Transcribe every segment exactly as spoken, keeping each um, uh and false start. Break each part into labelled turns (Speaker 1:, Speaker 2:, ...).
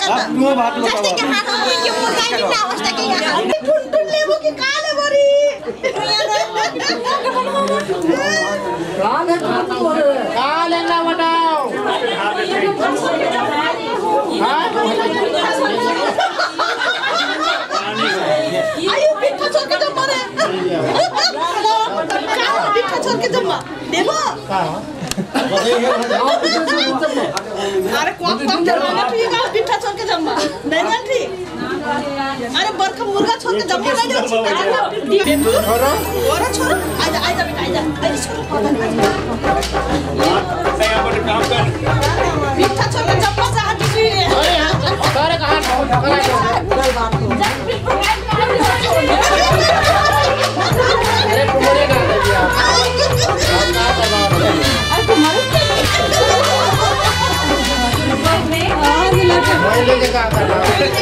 Speaker 1: तू भात लो
Speaker 2: जस्ते के हाथ में के मुर्गा नहीं ना अवस्था के यहाँ टुन टुन लेबो की काले बरी काले काले ना बताओ आयु पिठा छोड़ के जम रे का पिठा छोड़ के जम देबो अरे कोक कोक जमाने ठीक है पिठा छोड़ के जम्मा नहीं जानती अरे बरखा मुर्गा छोड़ के जम्मा नहीं जाती छोरो छोरो छोरो आजा आजा बेटा आजा आजा छोरो काम कर पिठा छोड़ के जम्मा से हाथ जी अरे कहां अरे तुम्हारे का दिया अरे तुम्हारे मैले के का करना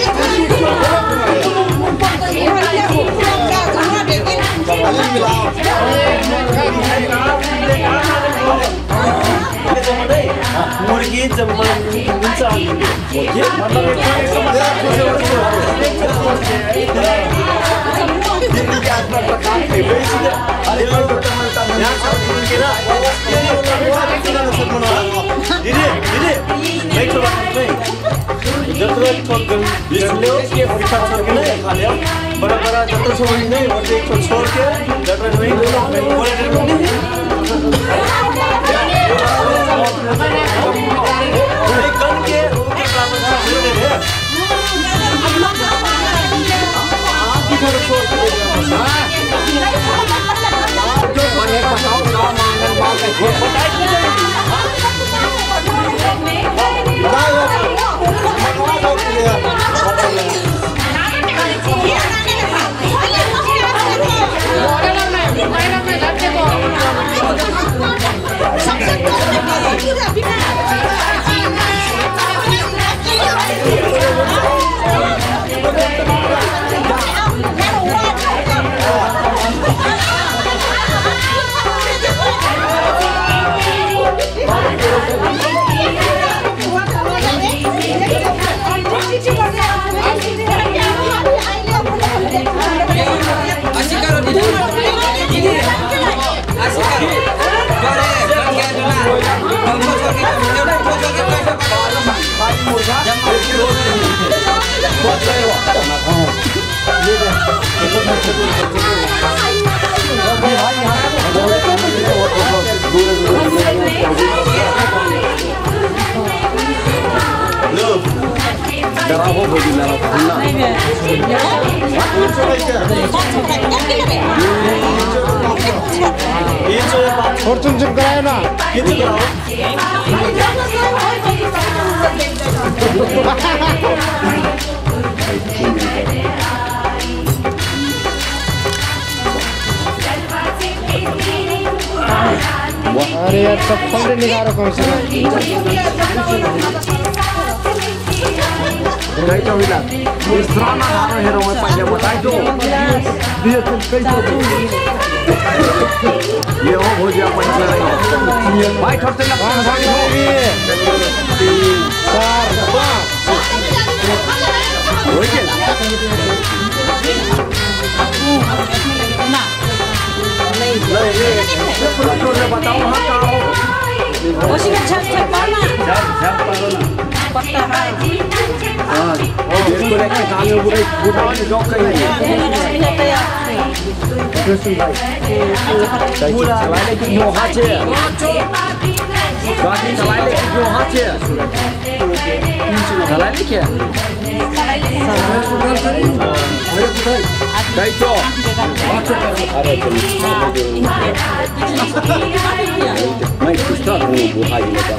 Speaker 1: मुर्गी जम्मा हुन्छ के मतलब बड़ा बड़ा जत्र छोड़ नहीं और एक को छोड़ के जत्र नहीं बोले नहीं एक कन के एक लाभ है आप भी घर छोड़ के जो बने बताओ ना मांगन बात है वो बताइए
Speaker 3: और तुम चुप कराए ना
Speaker 1: ये चुप कराओ
Speaker 3: अरे यार चप्पल से निकालो कौन से
Speaker 1: नहीं तो मिला इस ड्रामा हारो हेरो में पहले बताई दो ये तुम कैसे ये हो हो गया पंच भाई ठोते ना कौन भाई हो तीन चार पाँच हो गया ना नहीं नहीं पूरा पूरा बताओ हाँ क्या हो
Speaker 2: उसी में छप छप पाना
Speaker 1: छप छप पाना
Speaker 2: पत्ता
Speaker 1: हाँ और इसको लेकर काम में पूरे पूरा जॉब करेंगे कृष्ण भाई पूरा चलाने की जो हाथ है गाड़ी चलाने की जो हाथ है चलाने क्या कई तो अरे मैं किसका हूँ बुहाई लगा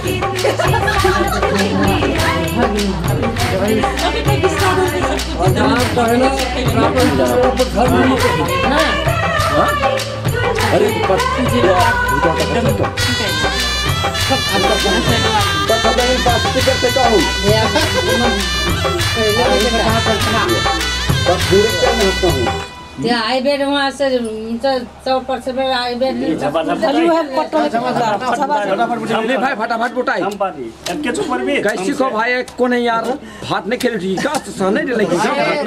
Speaker 1: अरे
Speaker 4: त्यो हाइवे वहाँ से चौक पर से हाइवे
Speaker 1: भाई फटाफट बुटाई कैसी को भाई को नहीं यार हाथ नहीं खेल ठीक है सहने लगी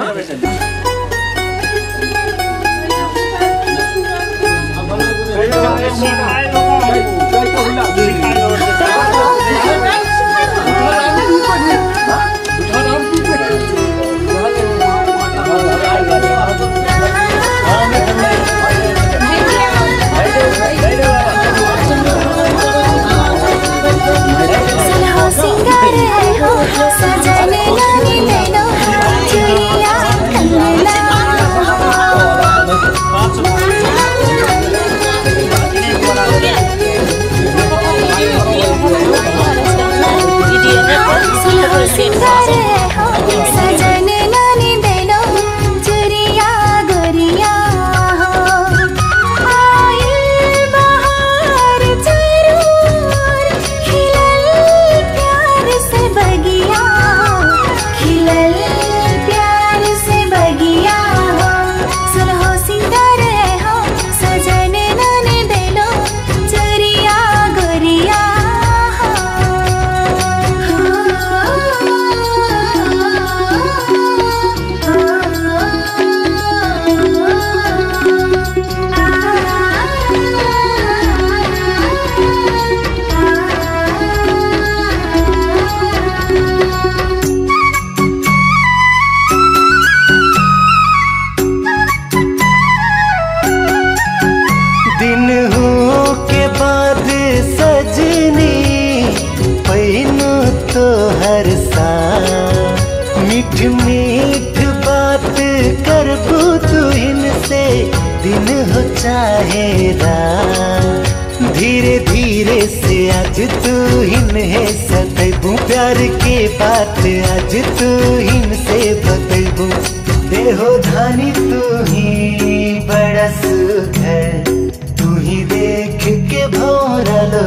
Speaker 5: धीरे धीरे से आज तू हिन है सतबू प्यार के बात आज तू हिन से बतबू देहो धानी तू ही बड़ा सुख है तू ही देख के भोरा लो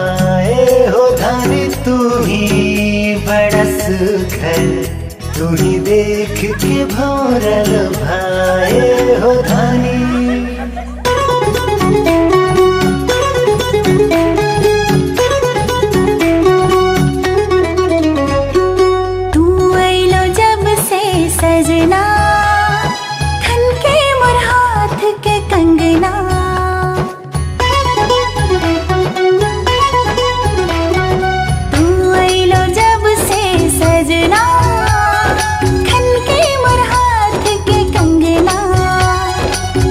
Speaker 5: भाए हो धानी तू ही बड़ा सुख है तू ही देख के भोरा लो भाए हो धानी
Speaker 6: सजना खन के मोर हाथ के कंगना तू आइलो जब से सजना खन के मोर हाथ के कंगना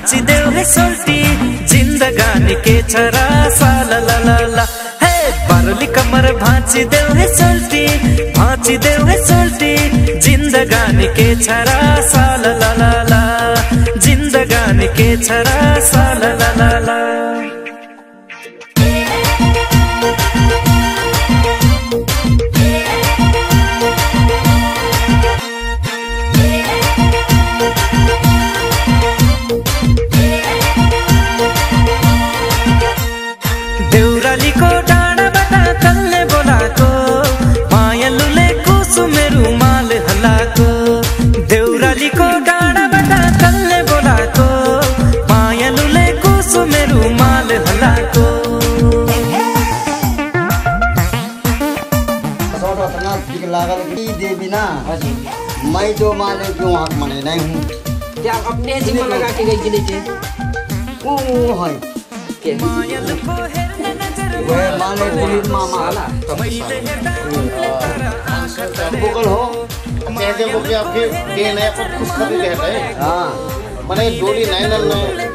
Speaker 5: भाँची देऊ हे सोल्टी जिन्दगानी के छरा साला ला ला ला हे बारुली कमर भाँची देऊ हे सोल्टी भाँची देऊ हे सोल्टी जिन्दगानी के छरा साला ला ला ला जिन्दगानी के छरा साला ला ला ला देउरालीको डाँडाबाट कल्ले बोलाको मायालुले कुसुमे रुमाल हल्लाको देउरालीको डाँडाबाट कल्ले बोलाको मायालुले कुसुमे रुमाल हल्लाको
Speaker 1: दे बिना मैं जो माने क्यों हक मने नहीं हूँ
Speaker 7: क्या अपने जीवन लगा के गई नीचे
Speaker 1: वो है वे माने पुलिस मामा बोकल हो
Speaker 3: कैसे वो क्या आपके ये नया पर खुश खबरी रहता है
Speaker 1: हाँ
Speaker 3: मने डोली नहीं नल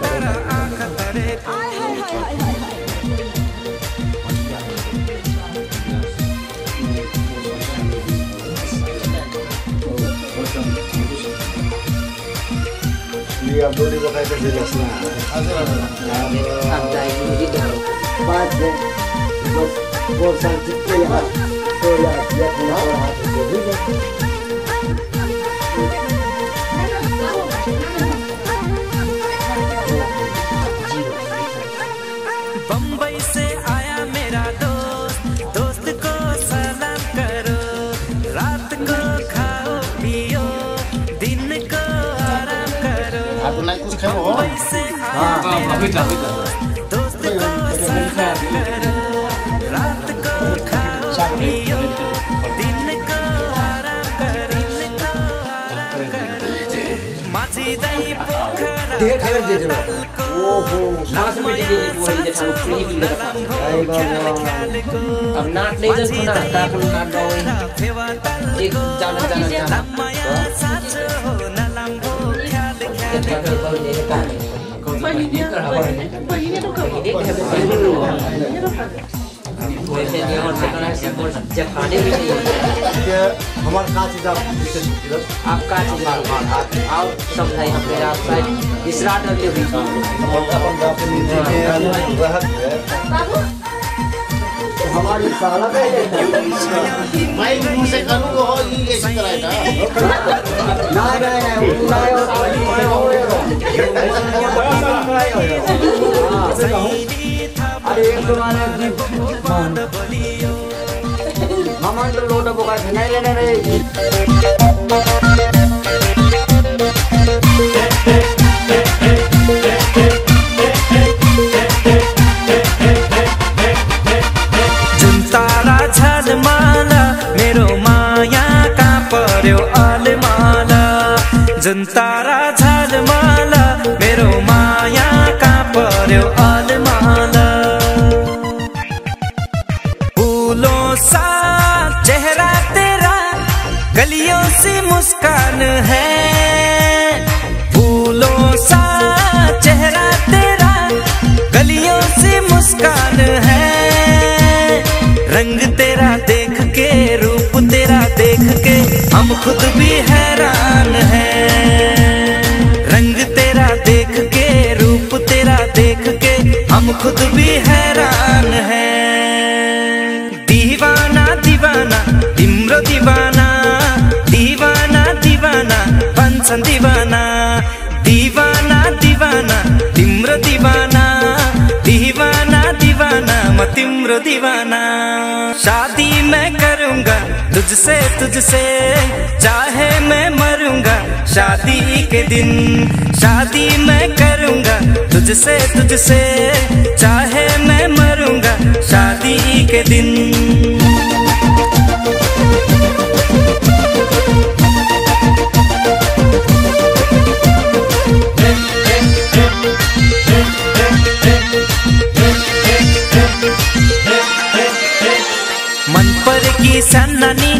Speaker 1: ये अब डोली बकाई तो दिलस ना
Speaker 7: अब जाएगी मुझे तो
Speaker 1: बात है बस वो साल जितने यार तो यार ये तुम्हारा हाथ से भी
Speaker 5: बम्बई से आया मेरा दोस्त दोस्त को सलाम करो रात को खाओ पियो दिन को आराम करो
Speaker 3: आप नहीं कुछ खाओ हो
Speaker 5: बम्बई से आया दोस्त को सलाम करो रात को खाओ पियो दिन को आराम करो माझी दाई पोखरा
Speaker 7: ढेर खबर दे दो
Speaker 1: ओहो
Speaker 7: लास्ट में दे वो ही जैसा फ्री भी लगा अब नाट नहीं जल खुना का अपन नाट गाओ एक जाना जाना जाना
Speaker 1: हमारे कहाँ चीज़ आप
Speaker 7: आप का चीज आओ समझाई हमें आप शायद इसराट अगले भी
Speaker 1: हमारी साला का
Speaker 3: मैं मुंह से करूँ हो ये कैसे कराएगा
Speaker 1: ना ना ना अरे एक तुम्हारे मामा तो लोटा बोका नहीं लेने रे
Speaker 5: तारा झलमाला मेरो माया का पर्यो अलमाला जुन तारा झलमाला मेरो माया का पर्यो अलमाला फूलों सा चेहरा तेरा गलियों से मुस्कान है फूलों सा चेहरा तेरा गलियों से मुस्कान है रंग तेरा देख के रूप तेरा देख के हम खुद भी हैरान हैं रंग तेरा देख के रूप तेरा देख के हम खुद भी हैरान हैं दीवाना दीवाना तिम्रो दीवाना दीवाना दीवाना भन्छन् दीवाना दीवाना दीवाना तिम्रो दीवाना दीवाना दीवाना म तिम्रो दीवाना शादी मैं करूँगा तुझसे तुझसे चाहे मैं मरूंगा शादी के दिन शादी मैं करूँगा तुझसे तुझसे चाहे मैं मरूंगा शादी के दिन सन्नानी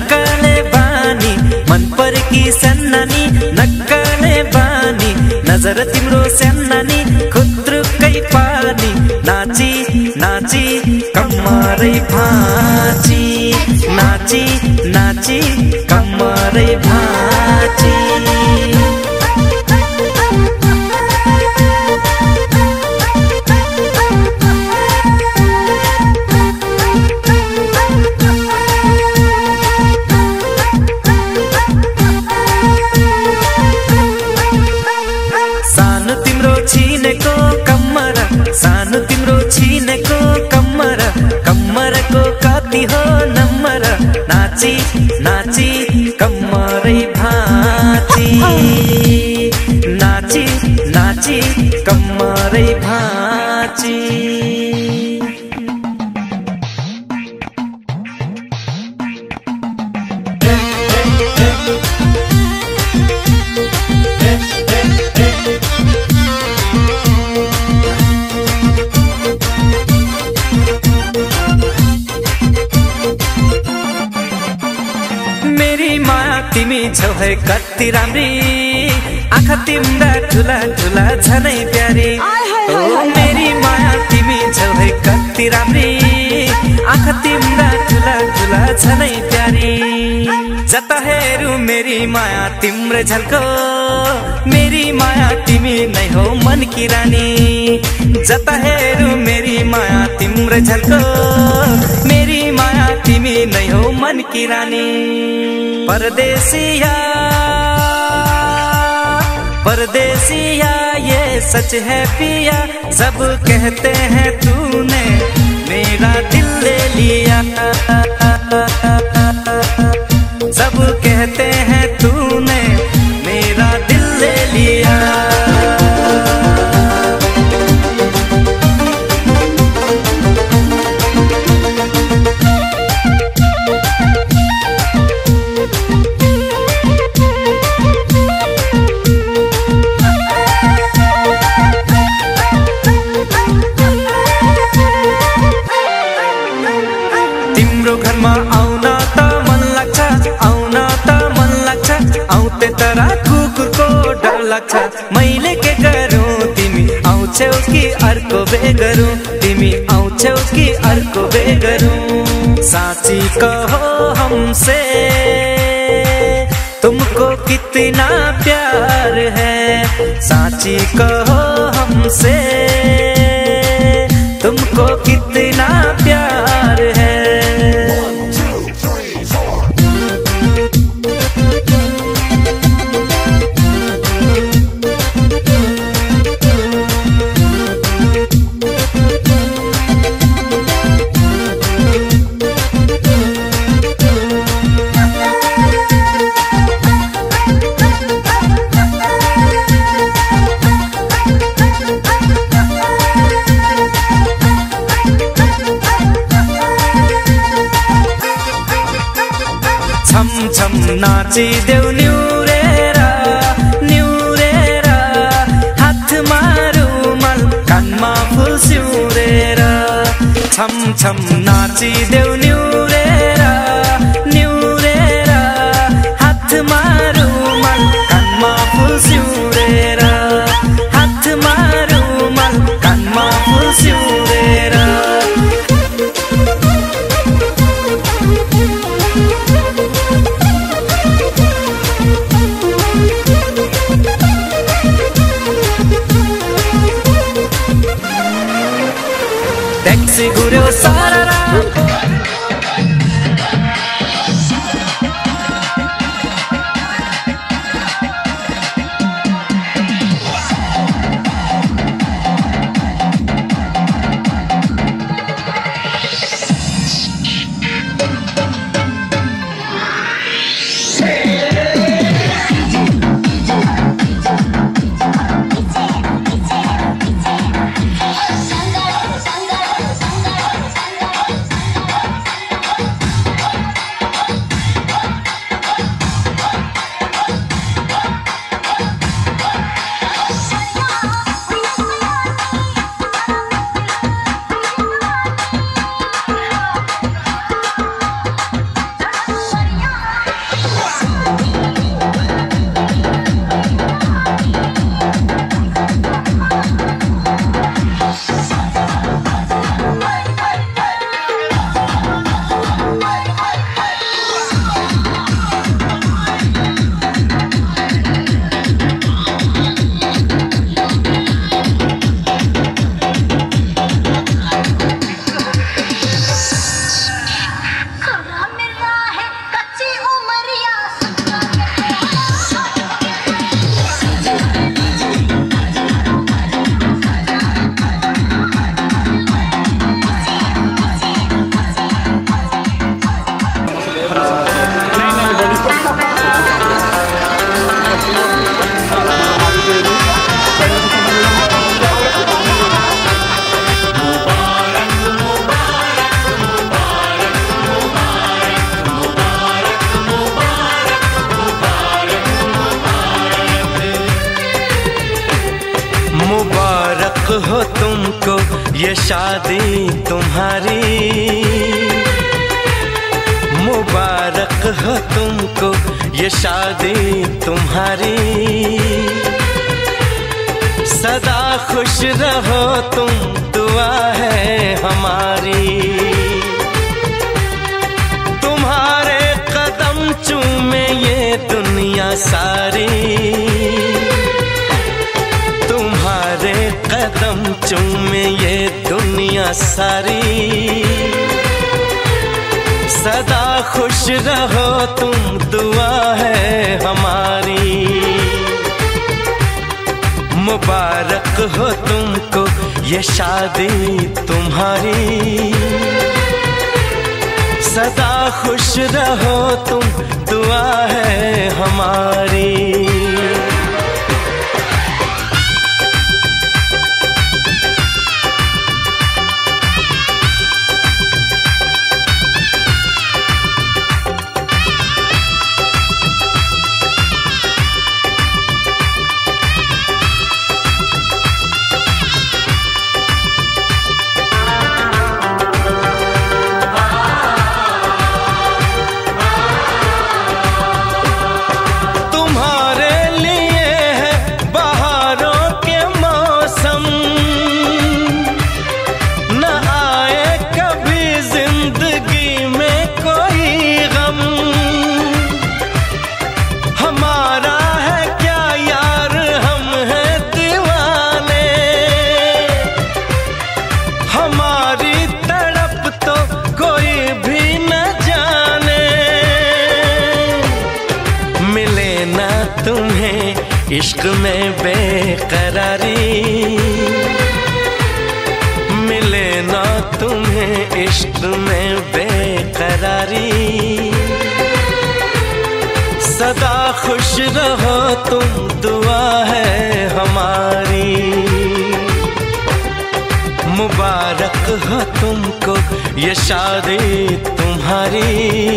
Speaker 5: नक्कले बानी मन पर की सन्नानी नक्कले बानी नजर तर तिम्रो स्यान्नानी खुत्रुकै पानी नाची नाची कम्मरै भाँची नाची नाची कम्मरै भाँची सानो तिम्रो छिनेको कम्मर सानो तिम्रो छिनेको कम्मर कम्मरको कति हो नम्बर नाची नाची कम्मरै भाँची नाची नाची कम्मरै भाँची तिमी छौ है कति राम्री आँखा तिम्रा ठुला ठुला झनै प्यारी ओ मेरी माया तिमी छौ है कति राम्री आँखा तिम्रा ठुला ठुला झनै प्यारी जता हेरु मेरी माया तिम्रो झल्को मेरी माया तिमी नै हो मन की रानी जता हेरु मेरी माया तिम्रो झल्को मेरी माया तिमी नै हो मन की रानी परदेसिया परदेसिया ये सच है पिया सब कहते हैं तूने मेरा दिल ले लिया सब कहते हैं तूने मेरा दिल ले लिया मैले के गरौँ तिमी आउँछौ कि अर्को बे गरौँ तिमी आउँछौ कि अर्को बे गरौँ साँची कहो हमसे तुमको कितना प्यार है साँची कहो हमसे तुमको कितना प्यार है छम छम नाची देऊ न्युरेर न्युरेर हातमा रुमाल कानमा फुल सिउरेर छम छम नाची देऊ न्युरेर न्युरेर हातमा रुमाल कानमा फुल सिउरेर हातमा रुमाल कानमा फुल सिउरेर टैक्सी घुर्यो सारा मुबारक हो तुमको ये शादी तुम्हारी, मुबारक हो तुमको ये शादी तुम्हारी। सदा खुश रहो तुम, दुआ है हमारी। तुम्हारे कदम चूमे ये दुनिया सारी, तुम्हारे कदम चूमे ये दुनिया सारी। सदा खुश रहो तुम, दुआ है हमारी। मुबारक हो तुमको ये शादी तुम्हारी, सदा खुश रहो तुम, दुआ है हमारी। इश्क में बेकरारी मिले ना तुम्हें, इश्क में बेकरारी। सदा खुश रहो तुम, दुआ है हमारी। मुबारक हो तुमको ये शादी तुम्हारी,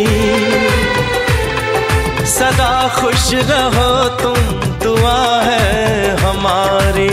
Speaker 5: सदा खुश रहो तुम, दुआ है हमारी।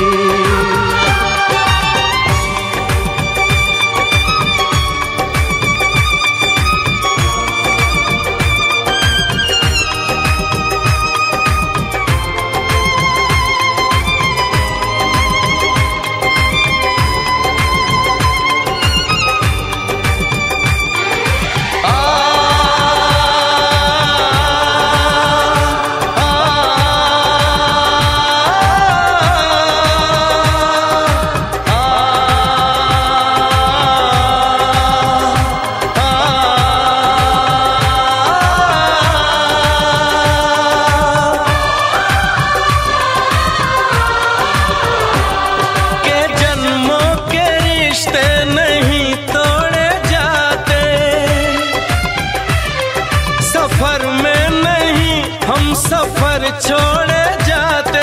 Speaker 5: सफर छोड़े जाते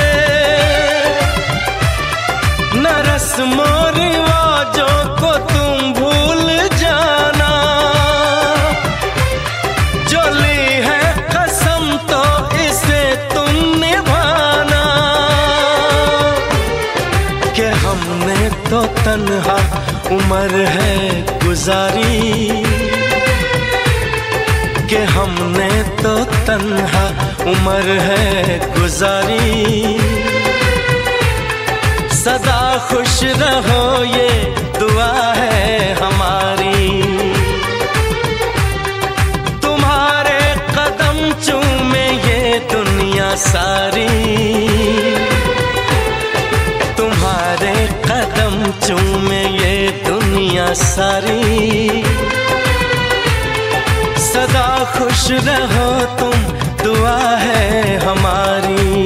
Speaker 5: न रस्मों रिवाजों को तुम भूल जाना, जो ली है कसम तो इसे तुम निभाना। कि हमने तो तन्हा उम्र है गुजारी, कि हमने तो तन्हा उम्र है गुजारी। सदा खुश रहो ये दुआ है हमारी। तुम्हारे कदम चूमे ये दुनिया सारी, तुम्हारे कदम चूमे ये दुनिया सारी। सदा खुश रहो तुम, दुआ है हमारी।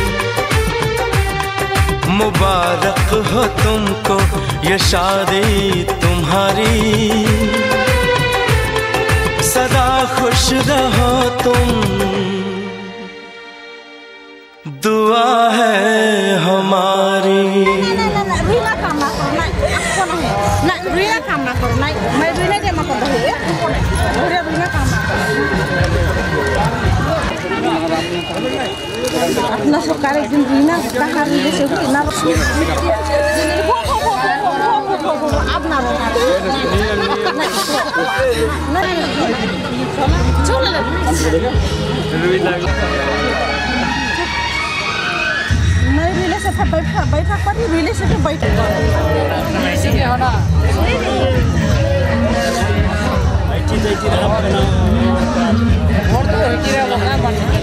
Speaker 5: मुबारक हो तुमको ये शादी तुम्हारी, सदा खुश रहो तुम, दुआ है हमारी।
Speaker 2: अपना सरकार एक दिन जीना कहा नहीं रिले से बैठा बैठा पर रिले से बैठा
Speaker 4: ऐसे क्या होना
Speaker 1: बैठी बैठी रहा बना
Speaker 4: और तो बैठी रहा लोग ना बनने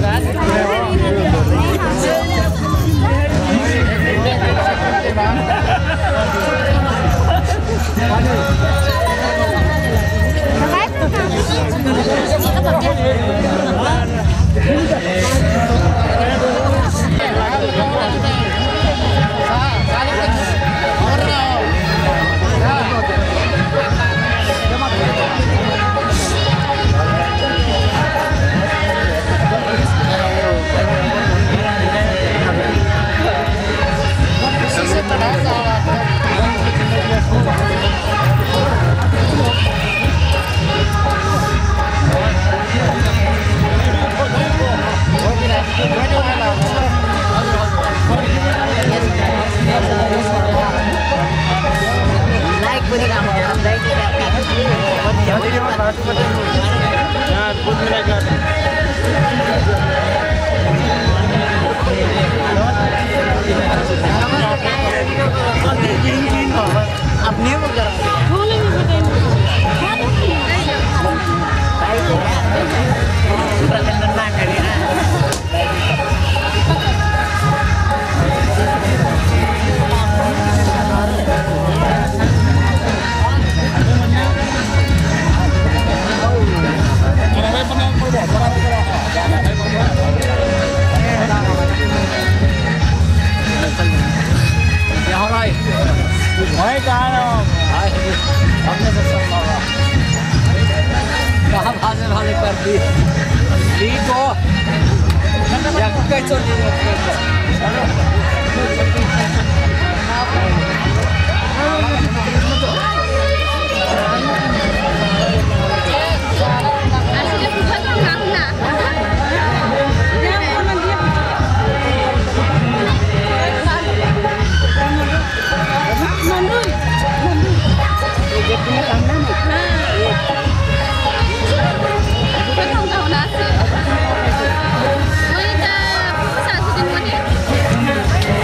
Speaker 8: Woi, dah, pusat sudah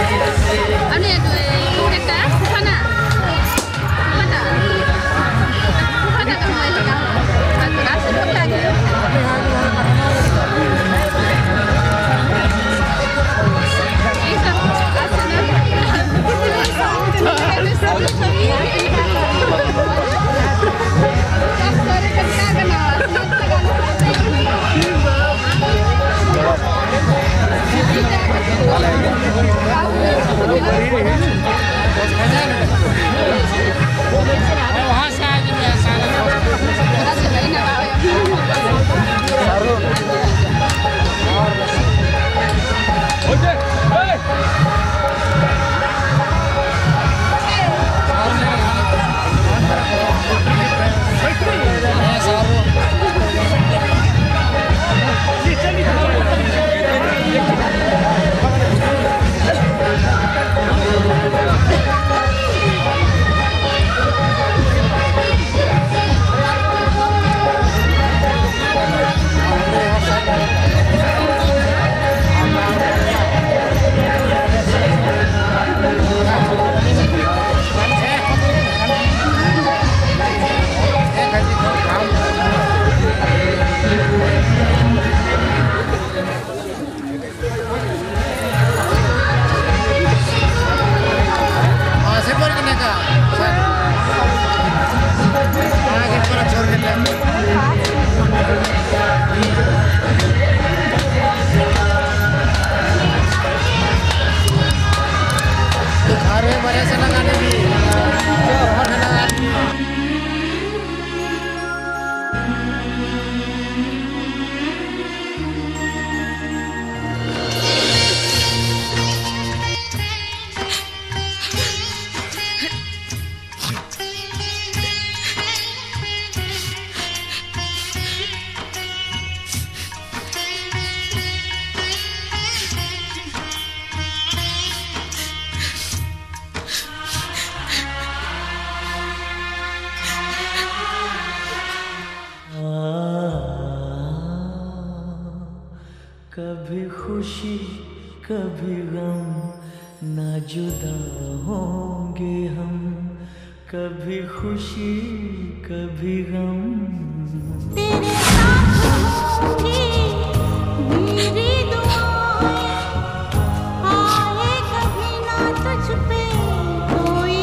Speaker 5: कभी खुशी कभी गम, ना जुदा होंगे हम, कभी खुशी कभी गम।
Speaker 6: तेरे साथ होंगी मेरी दुआएं, आए कभी ना तुझ पे कोई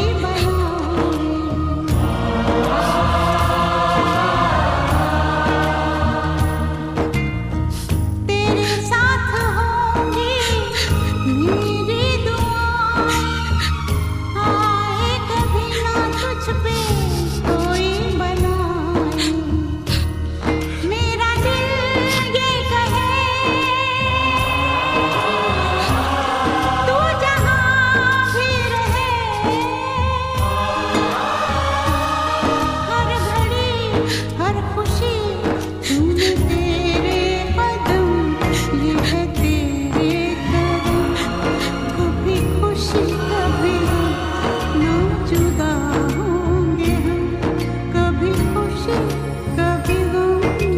Speaker 6: तेरे साथ होंगी मेरी दुआएं, आए कभी ना तुझ पे कोई बनाए। मेरा दिल ये कहे तू जहाँ भी रहे, हर घड़ी हर खुशी तुम तेरे कदम, ये है तेरे करम, कभी खुशी कभी गम, ना जुदा होंगे हम, कभी खुशी कभी गम।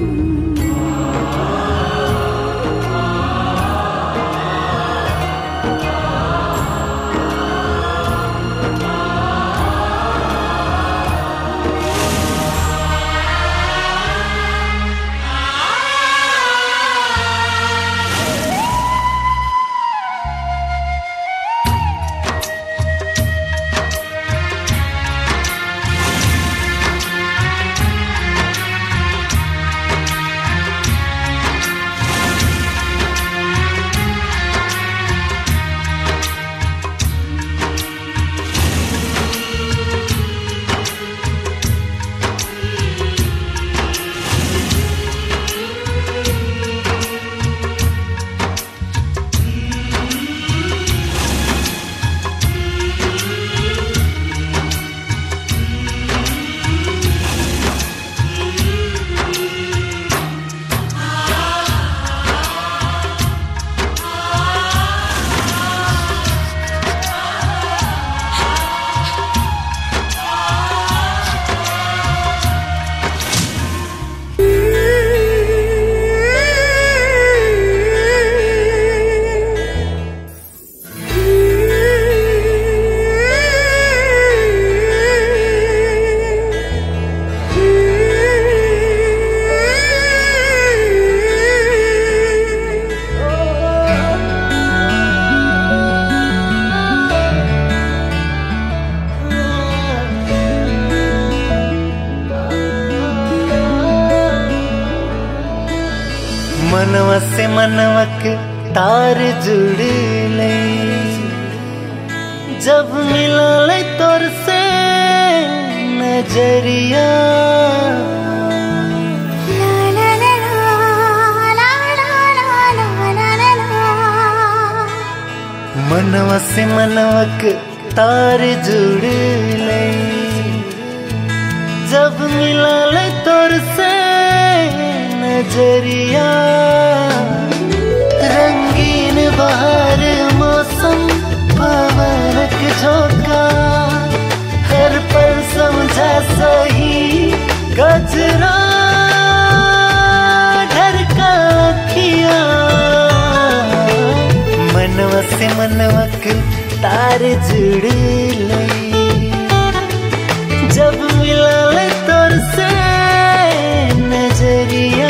Speaker 5: मनवा से मनवक तार जुड़ ले, जब मिला ले तोर से नजरिया।
Speaker 6: ला ला ला ला ला ला ला ला ला ला।
Speaker 5: मनवा से मनवक तार जुड़ ले, जब मिला ले तोर से नजरिया। रंगीन बहार मौसम पवनक झोंका, हर पल समझा सही गजरा ढरका अखिया। मनवा से मनवक तार जुड़ ले, जब मिला ले तोर से नजरिया।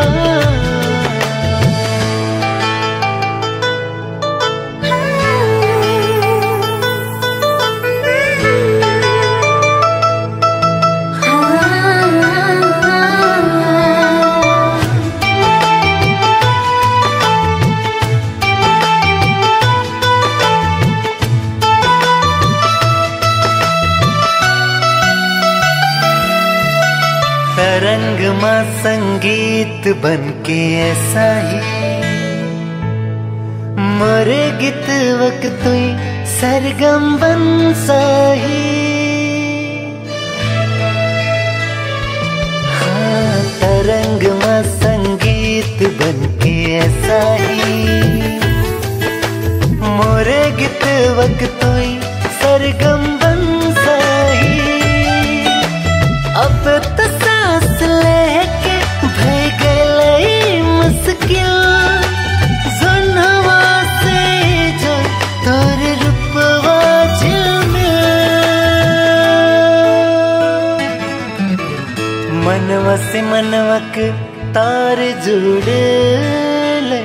Speaker 5: तरंग माँ संगीत बनके ऐसा ही, मोरे गीत वक्त तुई सरगम बन सही। हाँ, तरंग माँ संगीत बनके ऐसा ही, मोरे गीत वक्त तुई सरगम बन सही। अब तो सांस लेके भय गई मुश्किल, सुन मनवा से मनवक तार जुड़ ले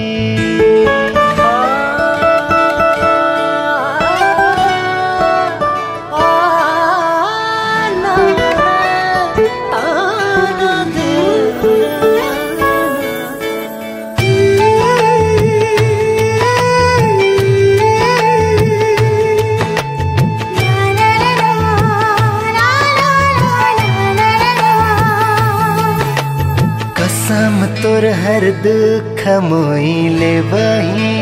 Speaker 5: तोर हर दुख मोइले बही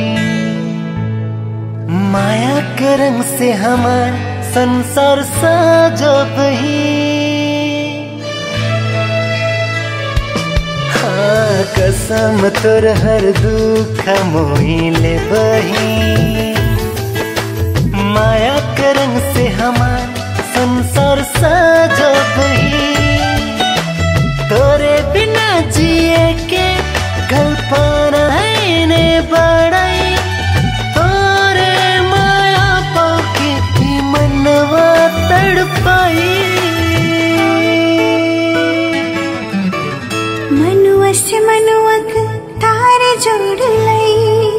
Speaker 5: माया के रंग से हमार संसार सजो बही हाँ कसम तोर हर दुख मोइले बही माया के रंग से हमार संसार सजो बही तोरे बिना जिए के कल्पना है ने बड़ाई तोरे माया पाके ही मनवा तड़पाई
Speaker 6: मनुआ से मनुअक तार जोड़ लई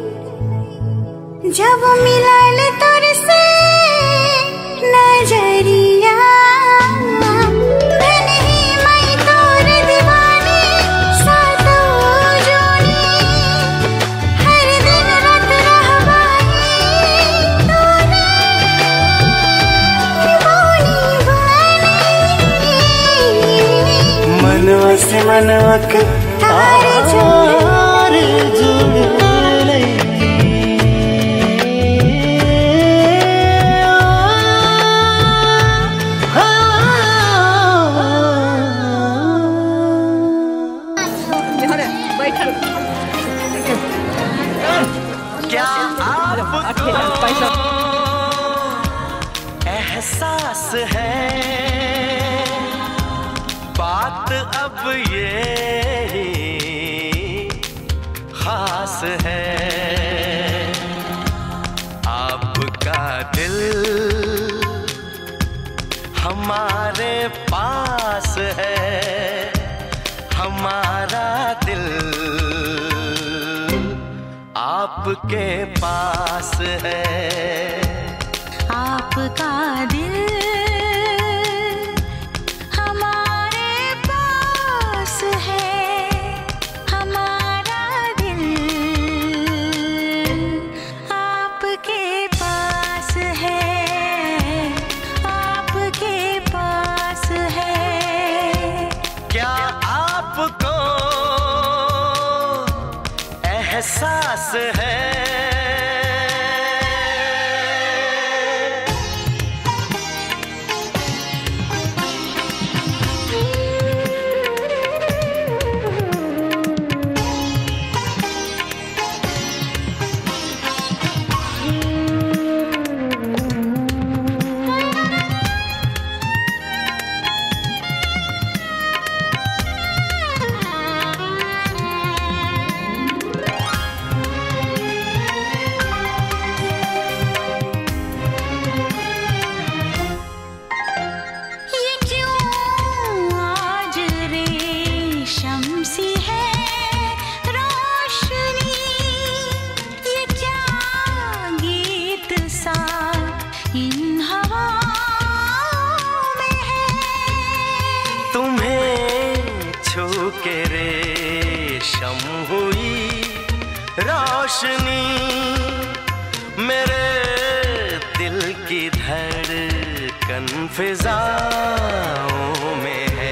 Speaker 6: जब मिला ले तोर से नजरिया
Speaker 5: मनवा से मनवक तार जोड़ ले क्या आपको एहसास है बात अब ये खास है आपका दिल हमारे पास है हमारा दिल आपके पास है
Speaker 6: आपका दिल
Speaker 5: एहसास है के रेशम हुई रोशनी मेरे दिल की धड़कन फिजाओं में है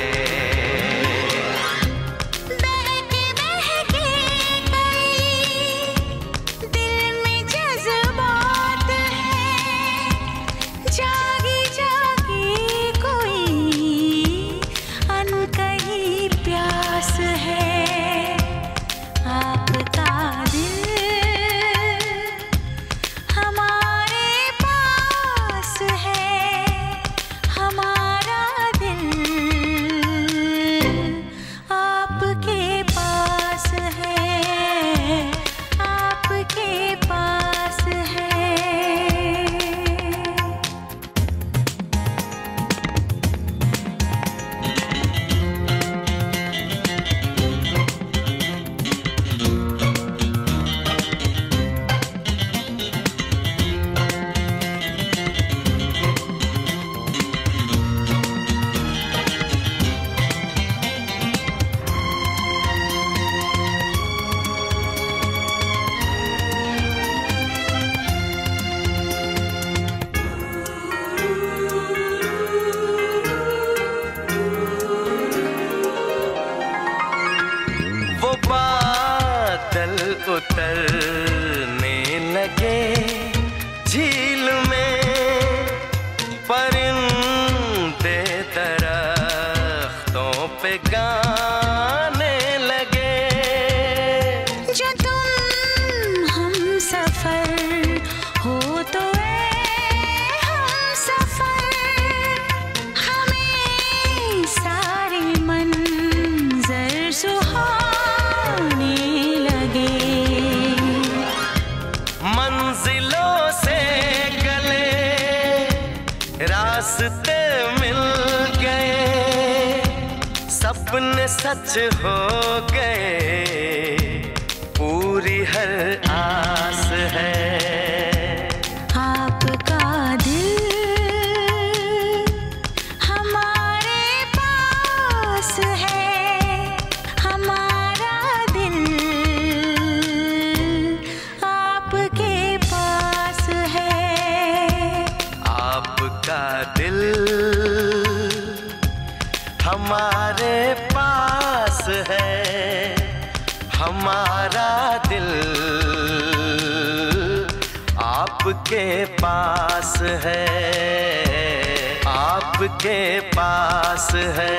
Speaker 6: बहके बहके गई दिल में जज्बात है जागी जागी कोई अनकही प्यास है आपका हमारे पास है हमारा दिल
Speaker 5: उतरने लगे झील में, परिंदे दरख्तों पे गाने लगे।
Speaker 6: जो तुम हम सफर हो तो हम सफर, हमें सारे मंजर सुहाने लगे।
Speaker 5: मंजिलों से गले रास्ते मिल गए, सपने सच हो गए, पूरी हर आस है।
Speaker 6: आपका दिल हमारे पास है, हमारा दिल आपके पास है।
Speaker 5: आपका दिल हमारे पास है, हमारा दिल आपके पास है, आपके पास है।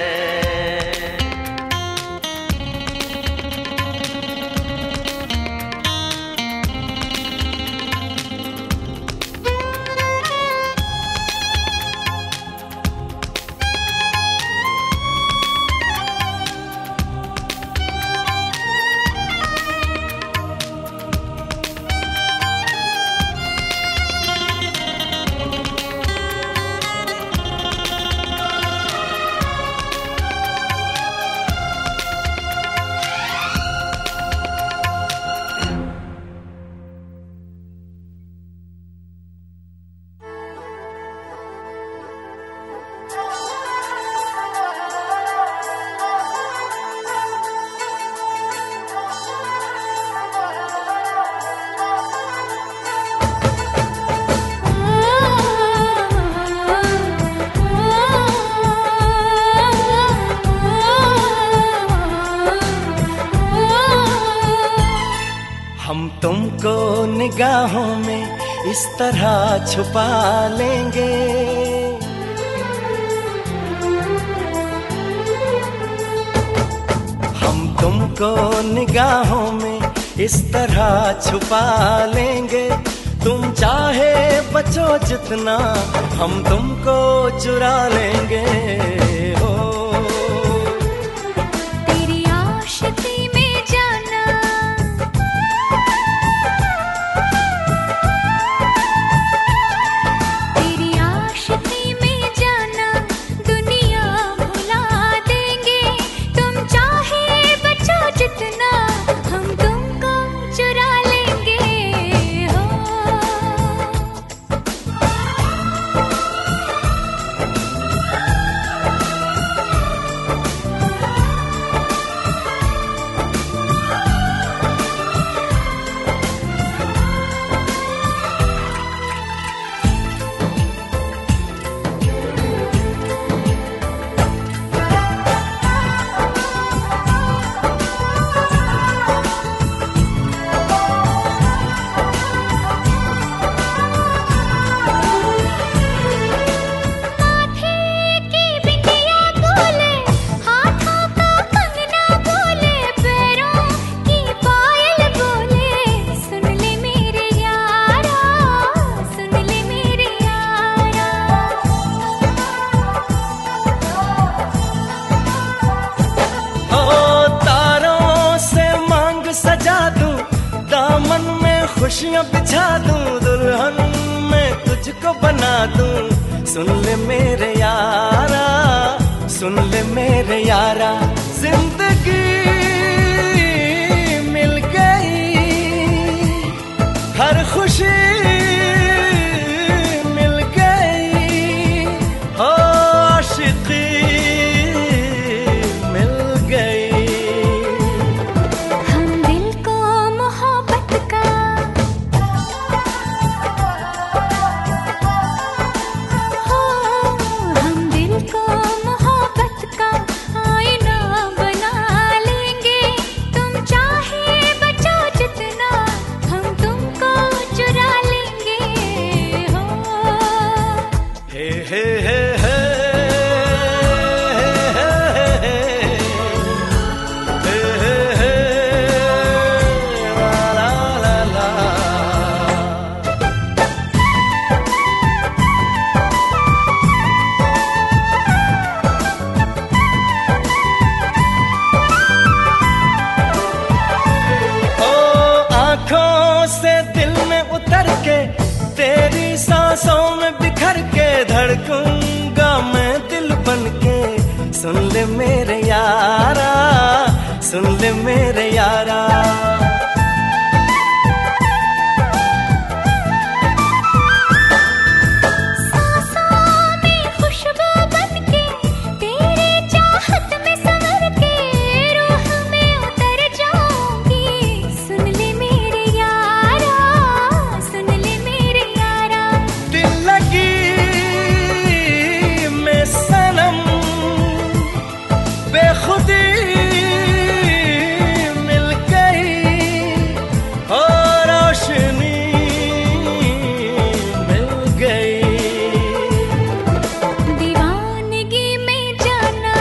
Speaker 5: हम तुमको निगाहों में इस तरह छुपा लेंगे, हम तुमको निगाहों में इस तरह छुपा लेंगे। तुम चाहे बचो जितना, हम तुमको चुरा लेंगे। हो
Speaker 6: तेरी आशिकी में जाना, तेरी आशिकी में जाना, दुनिया भुला देंगे। तुम चाहे बचो जितना, हम तुमको चुरा लेंगे। हो
Speaker 5: खुशियाँ बिछा दूं, दुल्हन मैं तुझको बना दूं। सुन ले मेरे यारा, सुन ले मेरे यारा, जिंदगी मिल गई, हर खुशी मिल गई, हो आशिकी मिल गई।
Speaker 6: हम दिल को मोहब्बत का हो, हम दिल को मोहब्बत का आईना
Speaker 5: हे हे हे तेरी सांसों में बिखर के धड़कूंगा मैं दिल बनके। सुन ले मेरे यारा, सुन ले मेरे यारा।
Speaker 6: सांसों में खुशबू बनके तेरे चाहत में संवर के रूह में उतर जाऊंगी। सुन ले मेरे यारा, सुन ले मेरे यारा।
Speaker 5: दिल लगी मैं सनम बेखुदी मिल गई और रोशनी मिल गई।
Speaker 6: दीवानगी में जाना,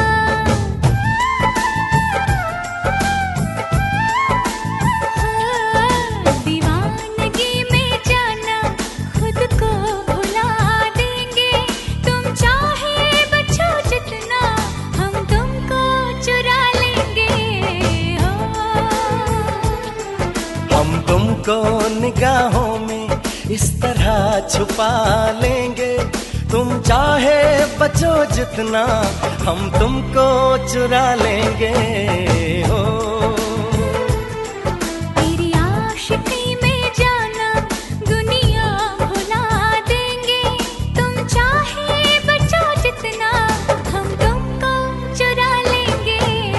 Speaker 6: हाँ, दीवानगी में जाना खुद को भुला देंगे। तुम चाहे बचो जितना हम तुमको चुरा लेंगे।
Speaker 5: हम तुमको निगाहों में इस तरह छुपा लेंगे। तुम चाहे बचो जितना हम तुमको चुरा लेंगे। हो
Speaker 6: तेरी आशिकी में जाना दुनिया भुला देंगे। तुम चाहे बचो जितना हम तुमको चुरा लेंगे।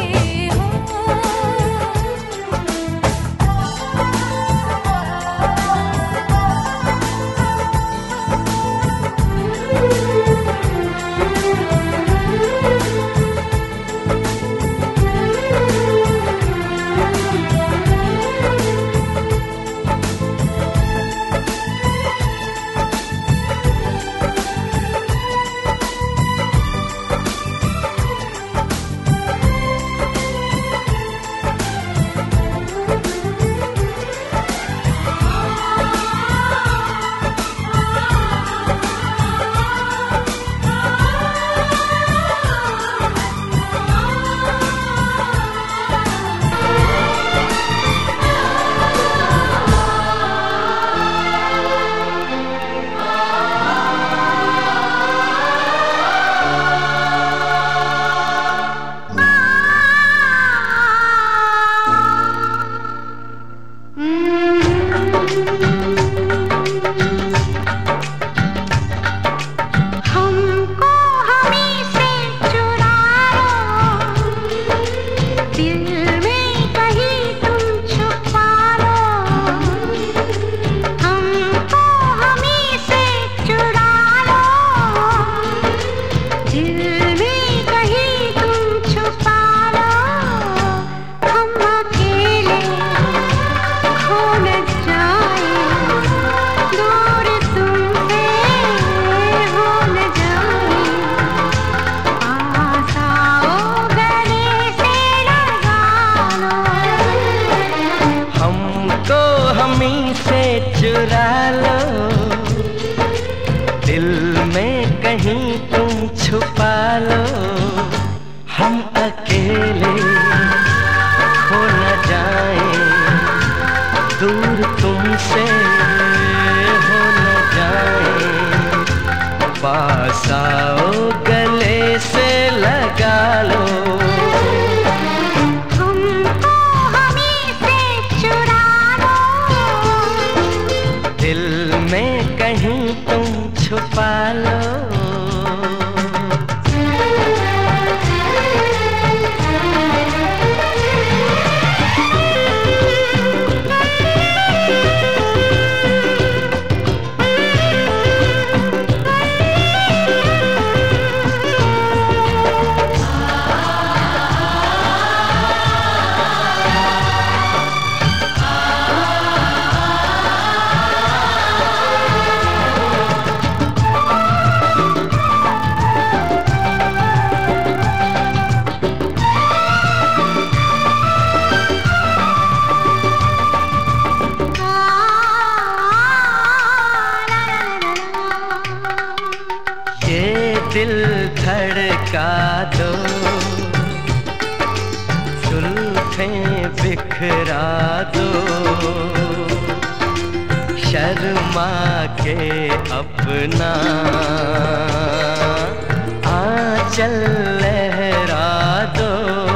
Speaker 6: हमको हमी से चुरा लो, दिल में कहीं तुम छुपा लो। हमको हमी से चुरा लो, दिल में कहीं तुम छुपा लो। हम अकेले खो न जाए, दूर तुमसे हो न जाए। पास आओ गले से लगा लो।
Speaker 5: हमको हमी से चुरा लो, दिल में कहीं तुम छुपा लो। हम अकेले खो न जाए, दूर तुमसे हो न जाए। पास आओ गले से लगा लो।
Speaker 6: हमको हमी से चुरा लो,
Speaker 5: दिल में कहीं तुम छुपा लो।
Speaker 6: हाँ
Speaker 5: ये दिल धड़का दो, जुल्फें बिखरा दो, शर्मा के अपना आंचल लहरा दो।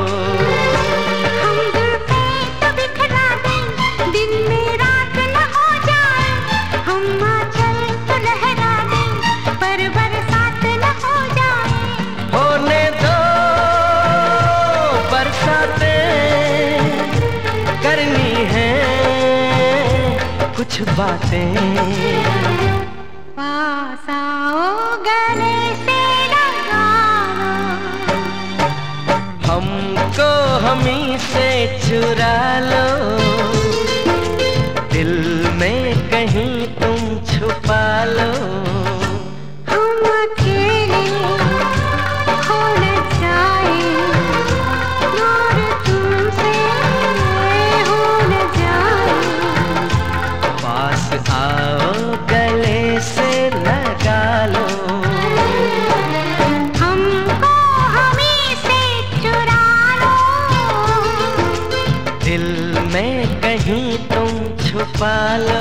Speaker 6: हम जुल्फें तो बिखरा दें, दिन में रात न हो जाए, हम आंचल तो लहरा दें, पर बरसात न हो जाए।
Speaker 5: होने दो बरसातें, करनी है कुछ बातें।
Speaker 6: पास आओ गले से लगा लो,
Speaker 5: हमको हमी से चुरा लो, दिल में कहीं तुम छुपा लो।
Speaker 6: हम अकेले हो न जाए, दूर तुमसे हो न जाए।
Speaker 5: पास आओ गले से लगा लो,
Speaker 6: हमको हमी से चुरा लो,
Speaker 5: दिल में कहीं तुम छुपा लो।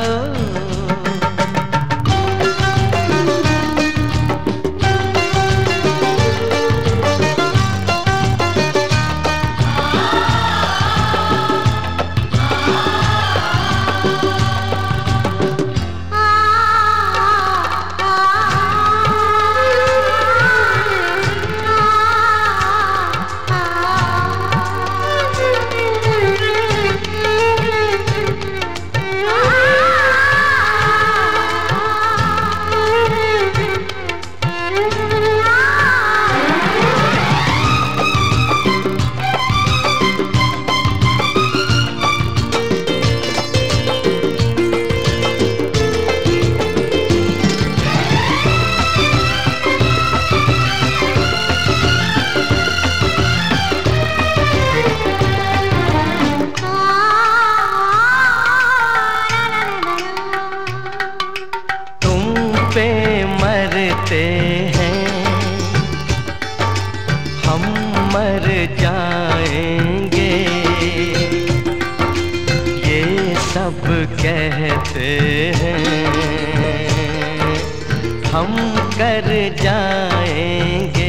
Speaker 5: कहते हैं हम कर जाएंगे।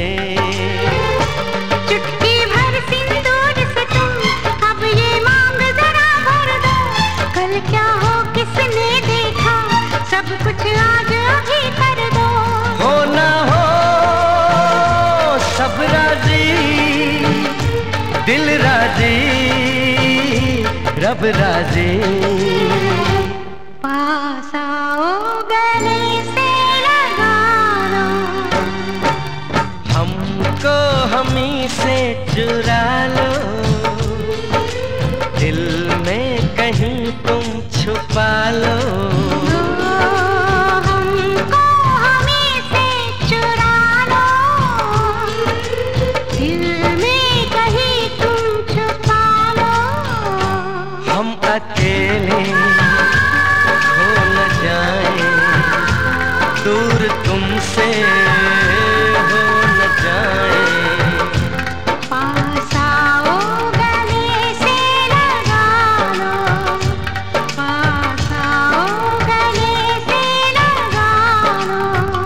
Speaker 6: चुटकी भर सिंदूर से तुम अब ये मांग जरा भर दो, कल क्या हो किसने देखा, सब कुछ आज अभी कर दो।
Speaker 5: हो ना हो सब राजी, दिल राजी, रब राजी।
Speaker 6: पास आओ गले से लगा लो,
Speaker 5: हमको हमी से चुरा लो, दिल में कहीं तुम छुपा लो।
Speaker 6: हमको हमी से चुरा लो, दिल में कहीं तुम छुपा लो।
Speaker 5: हम अकेले हो न जाए, दूर तुमसे हो न जाए।
Speaker 6: पास आओ गले से लगा लो, पास आओ गले से लगा लो।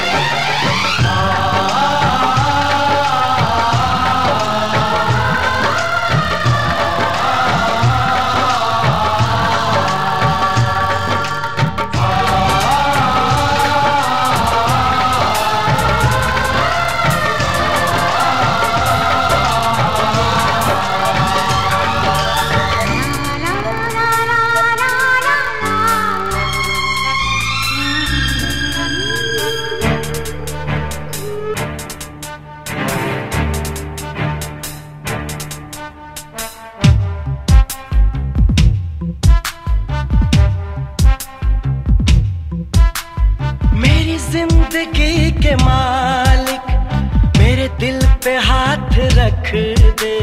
Speaker 5: मेरी जिंदगी के मालिक मेरे दिल पे हाथ रख दे,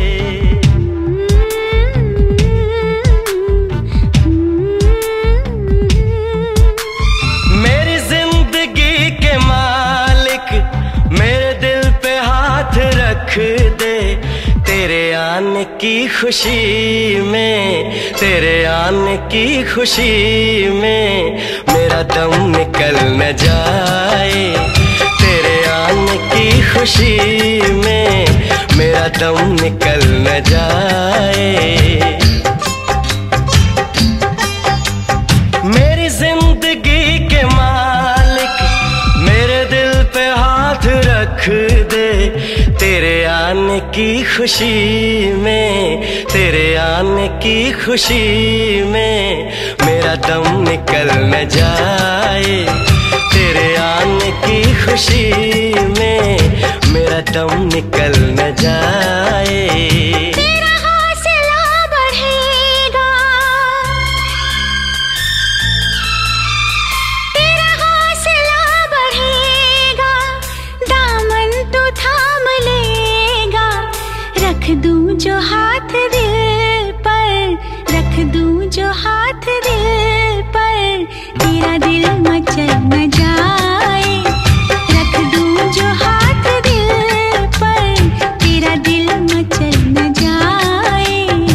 Speaker 5: मेरी जिंदगी के मालिक आने की खुशी में, तेरे आने की खुशी में मेरा दम निकल न जाए। तेरे आने की खुशी में मेरा दम निकल न जाए। मेरी जिंदगी के मालिक मेरे दिल पे हाथ रख दे। तेरे आने की खुशी में, तेरे आने की खुशी में मेरा दम निकल न जाए। तेरे आने की खुशी में मेरा दम निकल न जाए।
Speaker 6: तेरा हौसला बढ़ेगा, तेरा हौसला बढ़ेगा, दामन तू थाम लेगा। रख दूं जो हाथ दिल पर, रख दूं जो हाथ दिल पर, तेरा दिल मचल न जाए। रख दूं जो हाथ दिल पर, तेरा दिल मचल न जाए।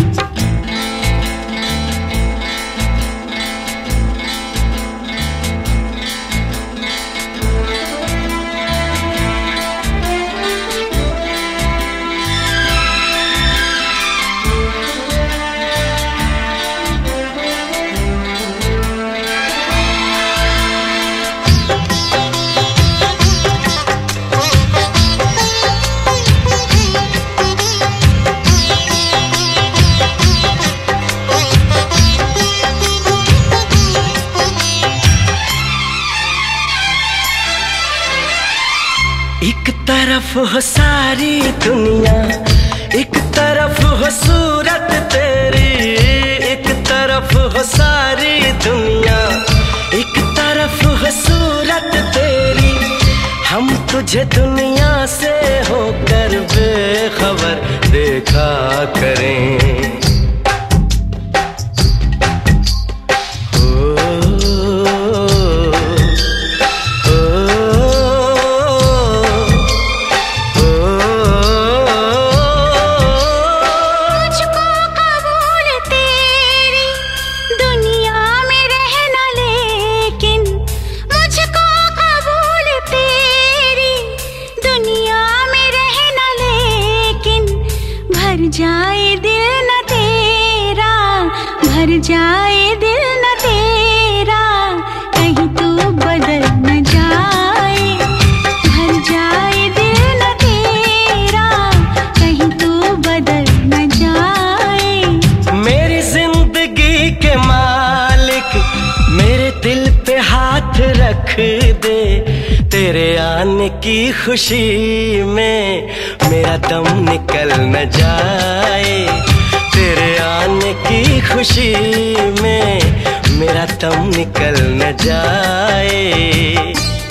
Speaker 5: एक तरफ हो सारी दुनिया, एक तरफ हो सूरत तेरी। एक तरफ हो सारी दुनिया, एक तरफ हो सूरत तेरी। हम तुझे दुनिया से होकर बेखबर देखा करें।
Speaker 6: जाए दिल न तेरा, भर जाए दिल न तेरा, कहीं तू बदल न जाए। भर जाए दिल न तेरा, कहीं तू बदल न जाए।
Speaker 5: मेरी जिंदगी के मालिक मेरे दिल पे हाथ रख दे। तेरे आने की खुशी में मेरा दम निकल न जाए। तेरे आने की खुशी में मेरा दम निकल न जाए।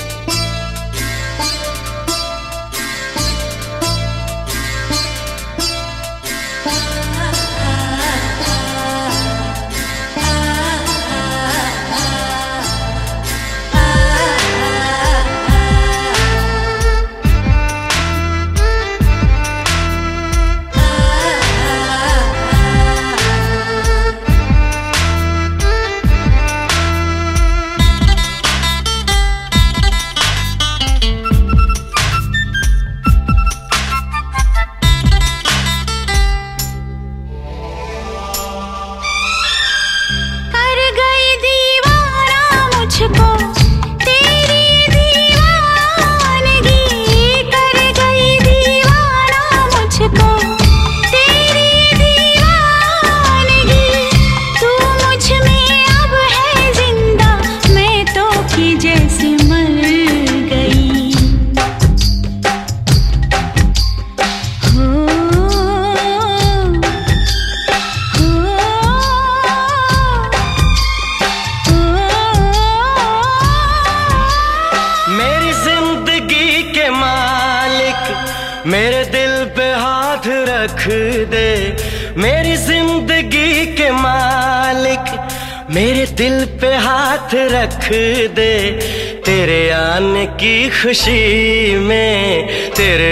Speaker 5: मेरे दिल पे हाथ रख दे। मेरी जिंदगी के मालिक मेरे दिल पे हाथ रख दे। तेरे आने की खुशी में, तेरे आने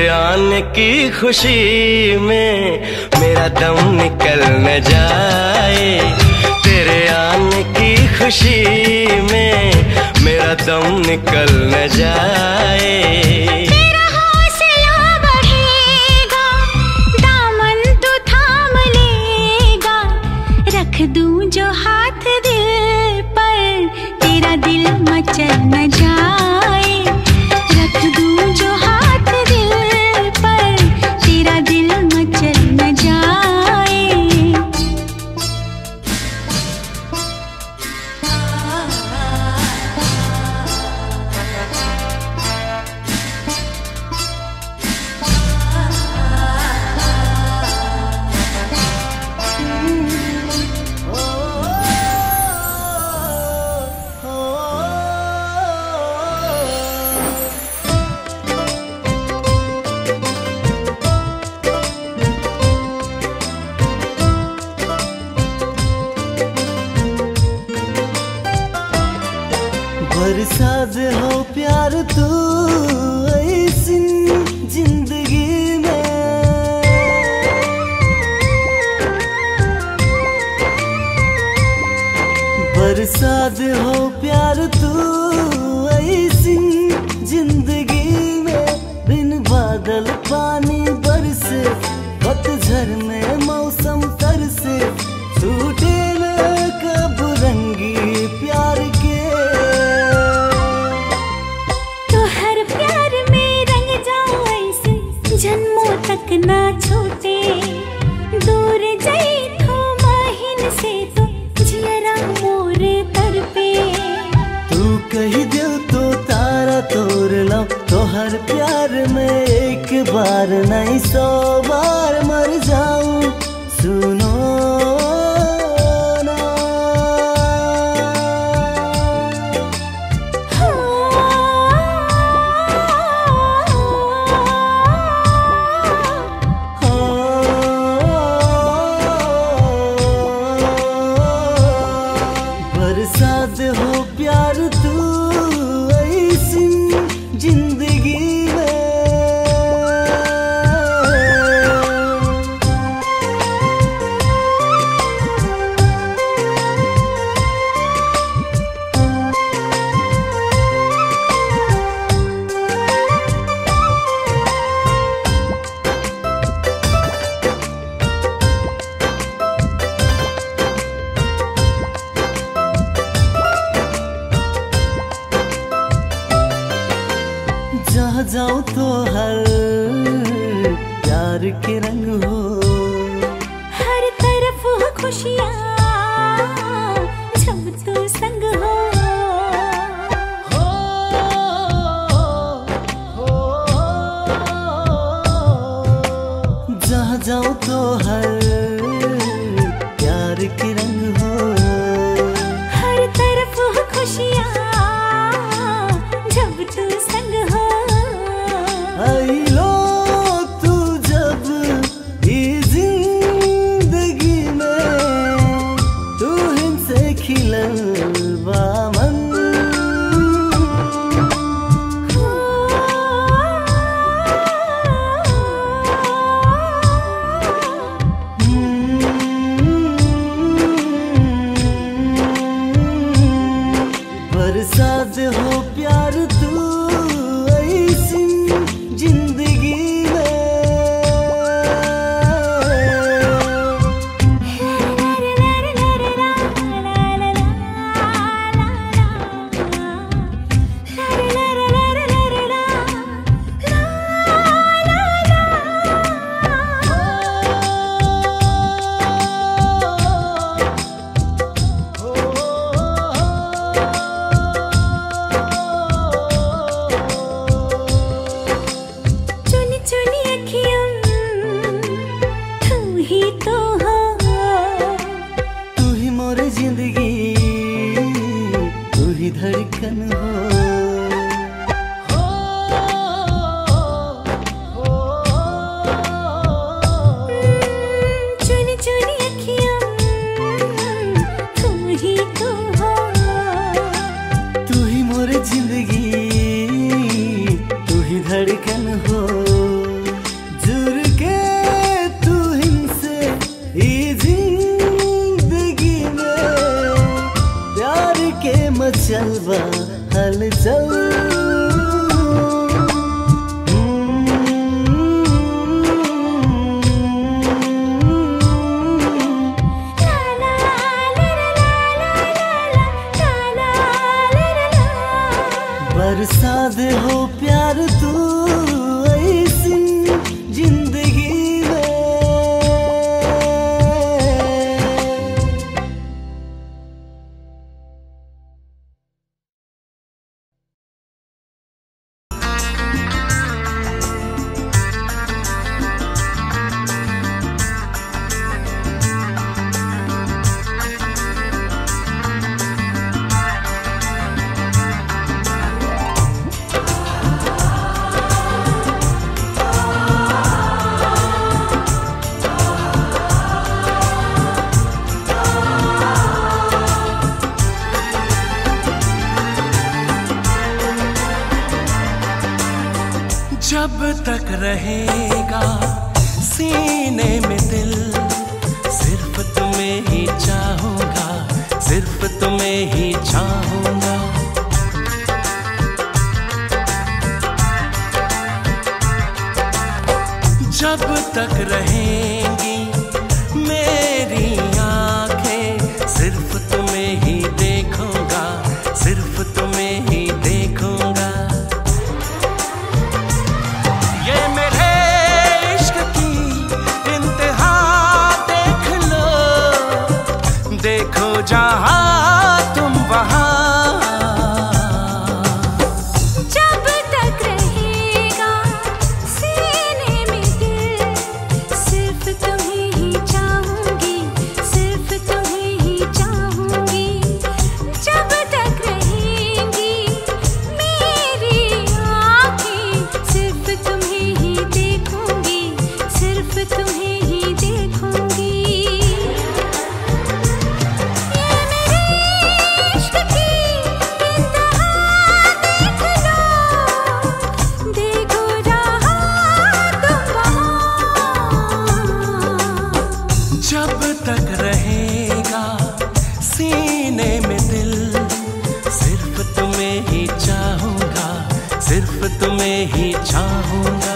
Speaker 5: आने की खुशी में मेरा दम निकल न जाए, तेरे आने की खुशी में मेरा दम निकल न जाए।
Speaker 6: तेरा हौसला बढ़ेगा, दामन तू थाम लेगा, रख दूं जो हाथ दिल पर, तेरा दिल मचल न जाए, रख दूं जो हाथ दिल पर, तेरा दिल मचल न जाए।
Speaker 5: बरसात हो प्यार तू ऐसी जिंदगी में, बरसात हो प्यार तू ऐसी जिंदगी में, बिन बादल पानी बरसे, पतझड़ में मौसम तरसे, छूटे न कब रंगी प्यार के।
Speaker 6: जन्मों तक ना छूटे, दूर जाई थो माहिन से तो जियरा मोर तर पे।
Speaker 5: तू कही दिल तो तारा तोड़ लो, तो हर प्यार में एक बार नहीं सौ बार मर जाऊं, सुनो ना। बरसात हो प्यार तू ऐसी जिंदगी में। जहाँ जाऊँ तो हर प्यार के रंग हो,
Speaker 6: हर तरफ हो खुशियाँ जब तू संग हो।
Speaker 5: जहाँ जाऊँ तो हर प्यार के रंग हो,
Speaker 6: हर तरफ हो खुशियाँ जब तू संग हो।
Speaker 5: आई लो तू जब इस जिंदगी में, तू हिंसे खिलल बामन। बरसात हो प्यार तू ऐसी जिंदगी में।
Speaker 6: चुनी चुनी अखियों तू ही तो हो,
Speaker 5: तू ही मोर जिंदगी, तू ही धड़कन हो।
Speaker 6: चुनी चुनी अखियों तू ही तो हो,
Speaker 5: तू ही मोर जिंदगी, तू ही धड़कन हो।
Speaker 8: तक रहेगा सीने में दिल, सिर्फ तुम्हें ही चाहूंगा, सिर्फ तुम्हें ही चाहूंगा। जब तक रहेंगी मेरी आंखें, सिर्फ तुम्हें ही देखूंगा, सिर्फ तुम्हें ही देखूंगा। ये मेरे इश्क की इंतहा देख लो, देखो जहां तुम वहां।
Speaker 6: जब तक रहेगा सीने में दिल, सिर्फ तुम्हें ही चाहूंगी, सिर्फ तुम्हें ही चाहूंगी। जब तक रहेंगी मेरी आँखें, सिर्फ तुम्हें ही देखूंगी, सिर्फ तुम्हें ही देखूंगी। ये मेरे इश्क की इंतहा देख लो, देखो जहां तुम वहां।
Speaker 8: जब तक रहेगा सीने में दिल, सिर्फ तुम्हें ही चाहूंगा, सिर्फ तुम्हें ही चाहूंगा।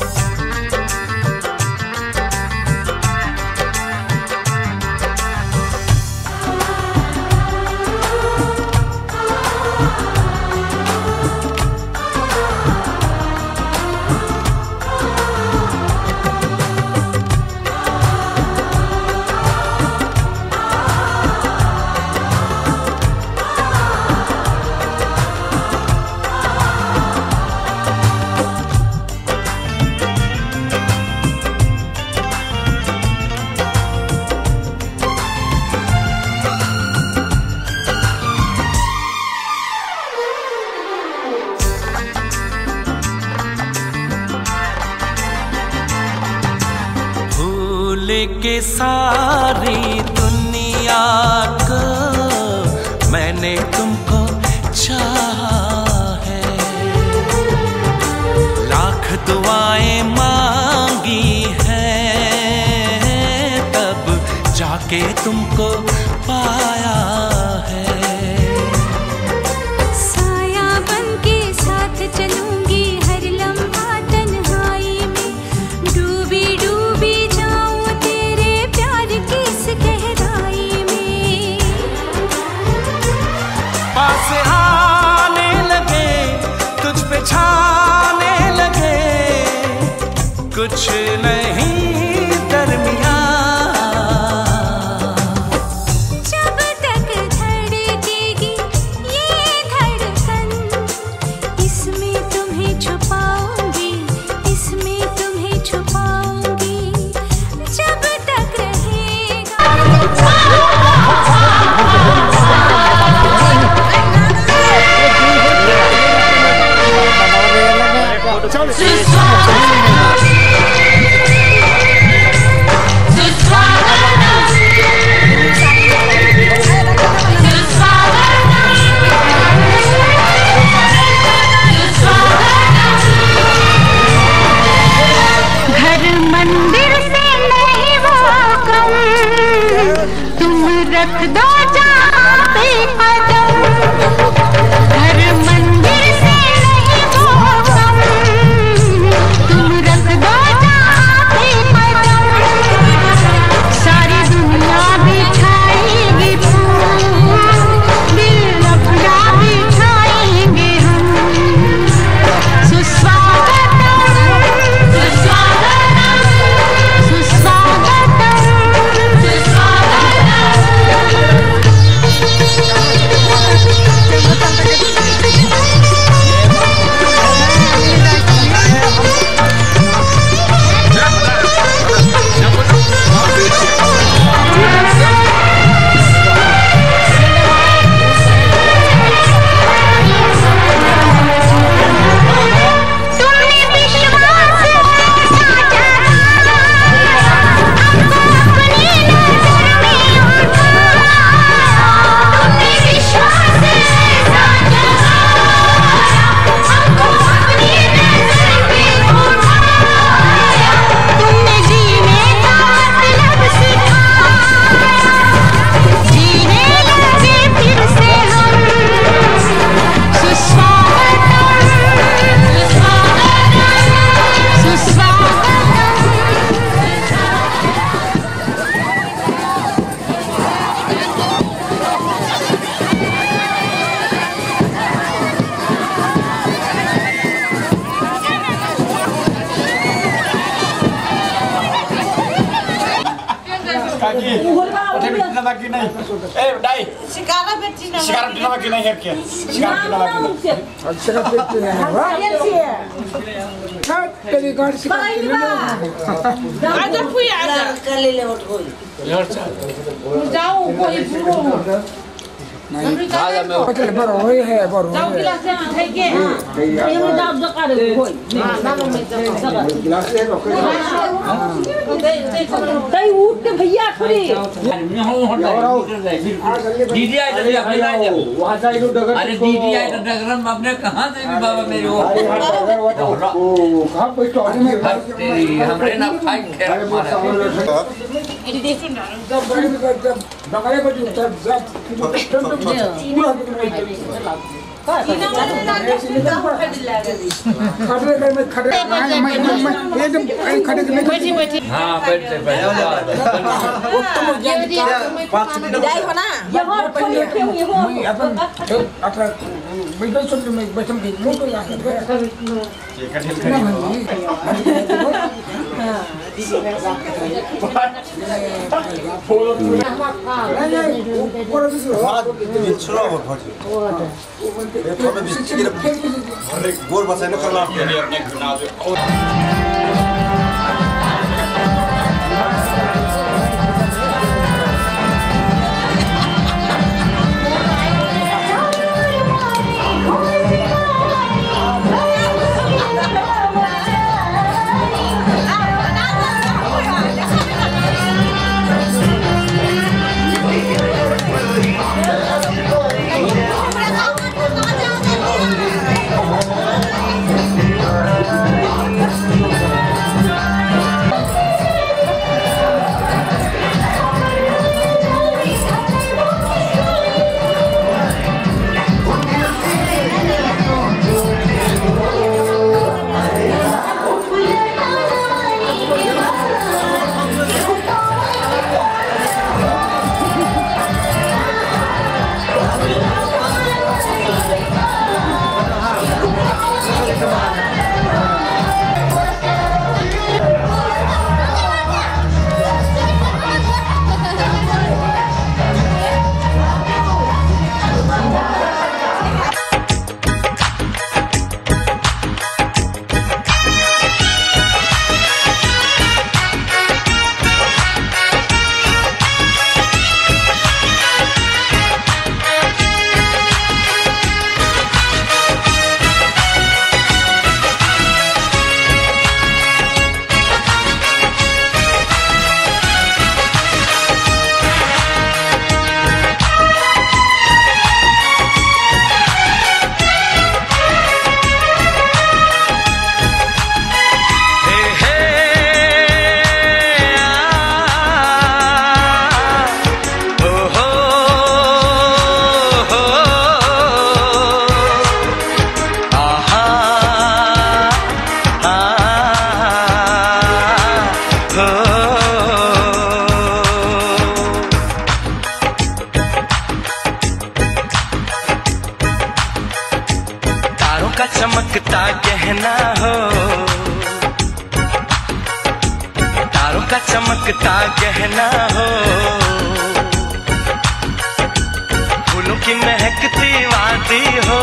Speaker 8: भूल के सारी दुनिया को मैंने तुमको चाहा है, लाख दुआएं मांगी हैं, तब जाके तुमको पाया है।
Speaker 6: साया बनके साथ चलूंगी हर लम्हा तन्हाई में, डूबी डूबी जाऊं तेरे प्यार की इस गहराई में।
Speaker 8: पास आने लगे तुझ पे छाने लगे, कुछ नहीं दरमियां।
Speaker 6: जब तक धड़केगी ये धड़कन, इसमें तुम्हें छुपाऊंगी, इसमें तुम्हें छुपाऊंगी। जब तक रहेगा घर मंदिर से नहीं वो कम, तुम रख दो जहाँ पे कदम। घर मंदिर से नहीं वो कम, तुम रख दो जहाँ पे कदम। सारी दुनिया बिछाएगी फूल, दिल अपना बिछाएंगे हम। सुस्वागतम, सुस्वागतम, सुस्वागतम, सुस्वागतम।
Speaker 1: बाकी पठे बिटना बाकी नहीं ए डाई
Speaker 2: शिकारा बेटी ना
Speaker 1: शिकार बिटना बाकी नहीं है क्या शिकार बिटना बाकी नहीं
Speaker 9: अच्छा बेटी है वाह तेरी गाड़ी से
Speaker 2: आजा फुई आजा कर ले ले उठ कोई जाओ कोई पूरो
Speaker 9: नहीं आजा मैं होटल पर होई है पर
Speaker 2: जाओ गिलास से खाई के ये में जाओ जका रे होई हां ना में
Speaker 1: गिलास से रख
Speaker 2: तई उठ के भैया थोड़ी
Speaker 7: मैं हूं होटल दीदी आई तो अपने ना जा
Speaker 1: वहां जाए तो डगर
Speaker 7: अरे दीदी आई तो डगरन आपने कहां से भी बाबा मेरे हो
Speaker 1: ओ कहां पे टोरी में
Speaker 7: हमरे ना फाइट खेल
Speaker 2: दीदी सुन
Speaker 9: जब बड़ी में जब डगरे पर जब जब खड़े में खड़े मैं मैं एकदम खड़े में
Speaker 2: बैठी बैठी
Speaker 7: हां बैठते बैठते
Speaker 2: उत्तम पांच मिनट विदाई हो ना यहां खोली क्यों ये हो
Speaker 9: मैं अपन अच्छा बैठो सुन मैं बैठम के मुंह तो यहां ये कठिन खड़ी हां दीदी
Speaker 1: गोर बसाने करना अपने अपने गुनाह
Speaker 8: चमकता गहना हो, तारों का चमकता गहना हो, फूलों की महकती वादी हो,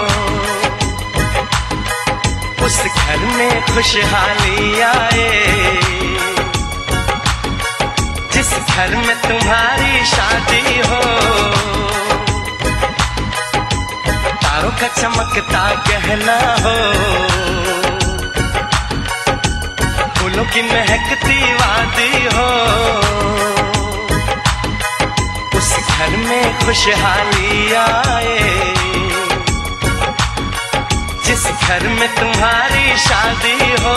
Speaker 8: उस घर में खुशहाली आए जिस घर में तुम्हारी शादी हो। तारों का चमकता गहना हो, फूलों की महकती वादी हो, उस घर में खुशहाली आए जिस घर में तुम्हारी शादी हो।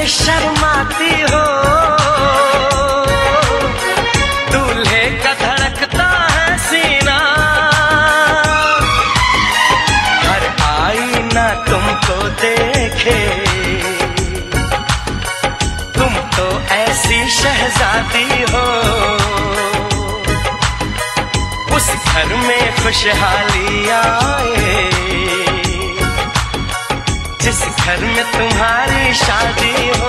Speaker 8: शर्माती हो, दूल्हे का धड़कता है सीना, हर आईना तुमको देखे, तुम तो ऐसी शहजादी हो, उस घर में खुशहाली आए जिस घर में तुम्हारी शादी हो।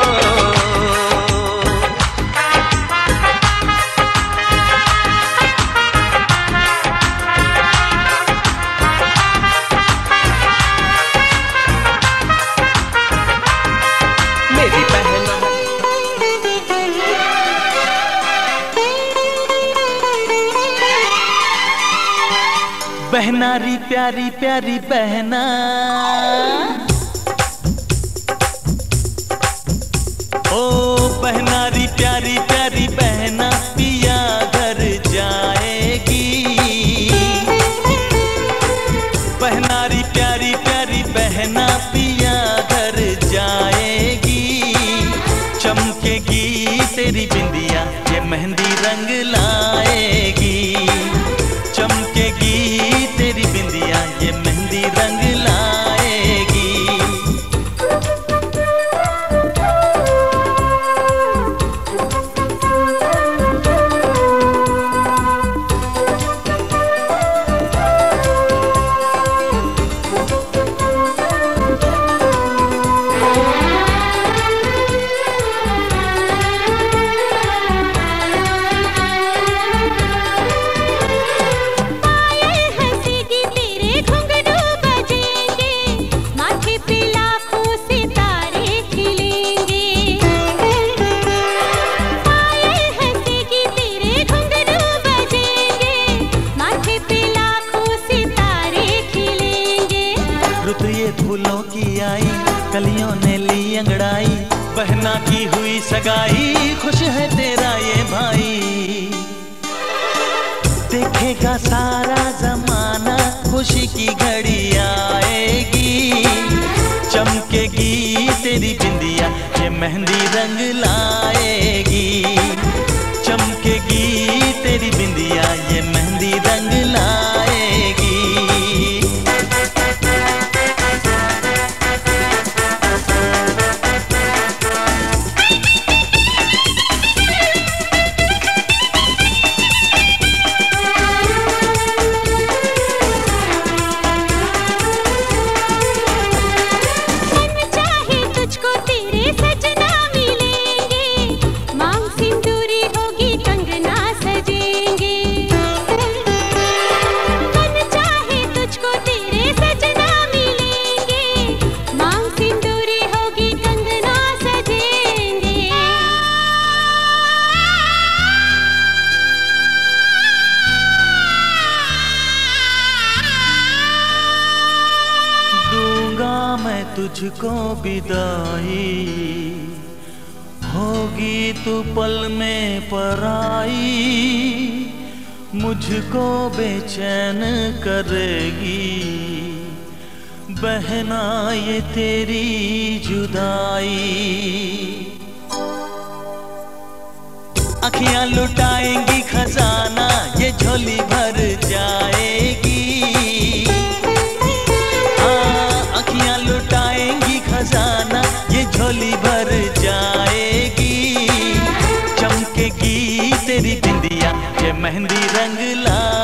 Speaker 8: मेरी बहना बहनारी प्यारी प्यारी बहना, ओ बहनारी प्यारी प्यारी बहना पिया घर जाएगी, बहनारी प्यारी प्यारी बहना पिया घर जाएगी, चमकेगी तेरी बिंदिया ये मेहंदी रंग लाएगी, चमकेगी तेरी बिंदिया ये मेहंदी रंग लाएगी। फूलों की आई कलियों ने ली अंगड़ाई, बहना की हुई सगाई खुश है तेरा ये भाई, देखेगा सारा जमाना खुशी की घड़ी आएगी, चमकेगी तेरी बिंदिया ये मेहंदी रंग लाएगी, चमकेगी तेरी बिंदिया ये मेहंदी रंग लाएगी। तुझको विदाई होगी तू पल में पराई, मुझको बेचैन करेगी बहना ये तेरी जुदाई, अखियां लुटाएंगी खजाना ये झोली भर जाएगी, अखियां लुटाएंगी खजाना ये झोली भर जाएगी, चमकेगी तेरी बिंदिया ये मेहंदी रंग ला